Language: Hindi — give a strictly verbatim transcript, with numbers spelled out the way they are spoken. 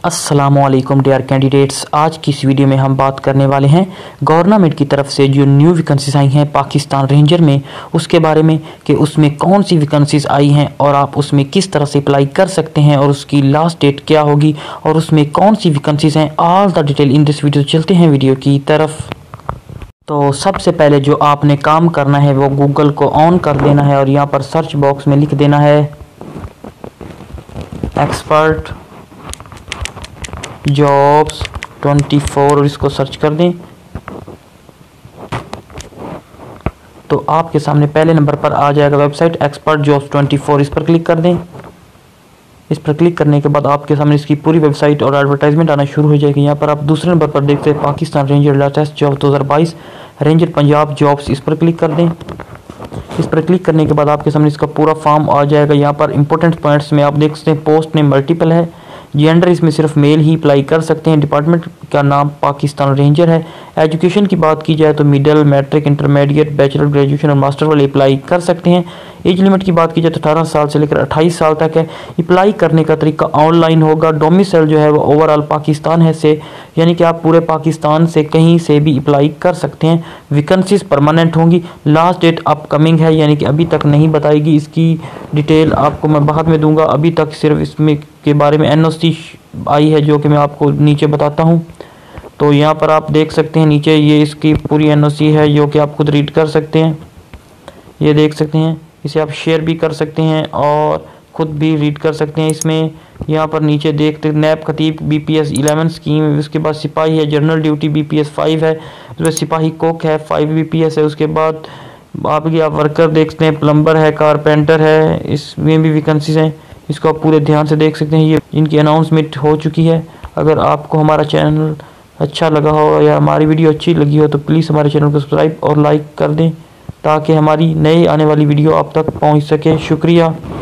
अस्सलामुअलैकुम डियर कैंडिडेट्स। आज की इस वीडियो में हम बात करने वाले हैं गवर्नमेंट की तरफ से जो न्यू वैकेंसीज आई हैं पाकिस्तान रेंजर में, उसके बारे में कि उसमें कौन सी वैकेंसीज आई हैं और आप उसमें किस तरह से अप्लाई कर सकते हैं और उसकी लास्ट डेट क्या होगी और उसमें कौन सी वैकेंसीज हैं। All the detail in this video. चलते हैं वीडियो की तरफ। तो सबसे पहले जो आपने काम करना है वो गूगल को ऑन कर देना है और यहाँ पर सर्च बॉक्स में लिख देना है एक्सपर्ट जॉब्स ट्वेंटी फोर और इसको सर्च कर दें तो आपके सामने पहले नंबर पर आ जाएगा website expert jobs twenty four. इस पर क्लिक कर दें। इस पर क्लिक करने के बाद आपके सामने इसकी पूरी वेबसाइट और एडवर्टाइजमेंट आना शुरू हो जाएगी। यहाँ पर आप दूसरे नंबर पर देखते हैं पाकिस्तान रेंजर लेटेस्ट जॉब दो हज़ार बाईस रेंजर पंजाब जॉब्स। इस पर क्लिक कर दें। इस पर क्लिक करने के बाद आपके सामने इसका पूरा फॉर्म आ जाएगा। यहाँ पर इंपॉर्टेंट पॉइंट्स में आप देख सकते हैं पोस्ट नेम मल्टीपल है, जेंडर इसमें सिर्फ मेल ही अप्लाई कर सकते हैं, डिपार्टमेंट का नाम पाकिस्तान रेंजर है। एजुकेशन की बात की जाए तो middle, matric, intermediate, bachelor, graduation और मास्टर वाले अप्लाई कर सकते हैं। एज लिमिट की बात की जाए तो अठारह साल से लेकर अट्ठाईस साल तक है। अप्लाई करने का तरीका ऑनलाइन होगा। डोमिसाइल जो है वो ओवरऑल पाकिस्तान है से, यानी कि आप पूरे पाकिस्तान से कहीं से भी अप्लाई कर सकते हैं। वैकेंसीज परमानेंट होंगी। लास्ट डेट अपकमिंग है, यानी कि अभी तक नहीं बताएगी। इसकी डिटेल आपको मैं बाद में दूंगा। अभी तक सिर्फ इसमें के बारे में एन ओ सी आई है जो कि मैं आपको नीचे बताता हूँ। तो यहाँ पर आप देख सकते हैं नीचे ये इसकी पूरी एन ओ सी है जो कि आप खुद रीड कर सकते हैं। ये देख सकते हैं। इसे आप शेयर भी कर सकते हैं और खुद भी रीड कर सकते हैं। इसमें यहाँ पर नीचे देखते नैब खतीब B P S eleven scheme, उसके बाद सिपाही है general duty B P S five है, उसमें सिपाही कोक है फाइव बी पी एस है। उसके बाद आपके आप वर्कर देखते हैं, प्लम्बर है, कारपेंटर है, इसमें भी वैकेंसीज हैं। इसको आप पूरे ध्यान से देख सकते हैं। ये इनकी अनाउंसमेंट हो चुकी है। अगर आपको हमारा चैनल अच्छा लगा हो या हमारी वीडियो अच्छी लगी हो तो प्लीज़ हमारे चैनल को सब्सक्राइब और लाइक कर दें ताकि हमारी नई आने वाली वीडियो आप तक पहुंच सके। शुक्रिया।